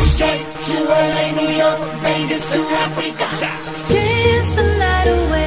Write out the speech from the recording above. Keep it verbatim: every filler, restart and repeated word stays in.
Straight to L A, New York, Vegas to Africa. Dance the night away.